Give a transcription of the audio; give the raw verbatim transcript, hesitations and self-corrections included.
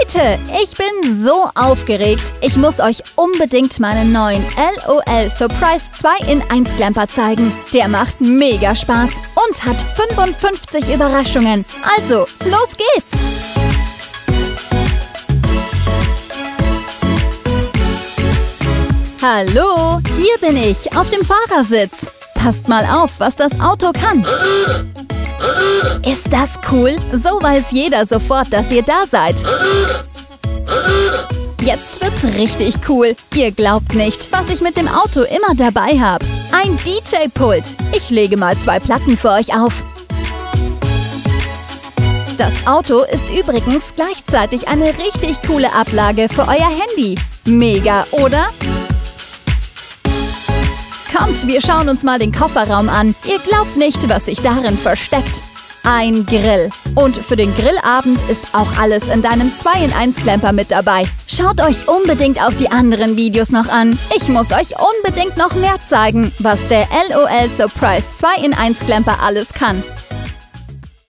Leute, ich bin so aufgeregt. Ich muss euch unbedingt meinen neuen LOL Surprise zwei in eins Clamper zeigen. Der macht mega Spaß und hat fünfundfünfzig Überraschungen. Also, los geht's! Hallo, hier bin ich auf dem Fahrersitz. Passt mal auf, was das Auto kann. Ist das cool? So weiß jeder sofort, dass ihr da seid. Jetzt wird's richtig cool. Ihr glaubt nicht, was ich mit dem Auto immer dabei habe. Ein D J-Pult. Ich lege mal zwei Platten für euch auf. Das Auto ist übrigens gleichzeitig eine richtig coole Ablage für euer Handy. Mega, oder? Kommt, wir schauen uns mal den Kofferraum an. Ihr glaubt nicht, was sich darin versteckt. Ein Grill. Und für den Grillabend ist auch alles in deinem zwei in eins Clamper mit dabei. Schaut euch unbedingt auch die anderen Videos noch an. Ich muss euch unbedingt noch mehr zeigen, was der LOL Surprise zwei in eins Clamper alles kann.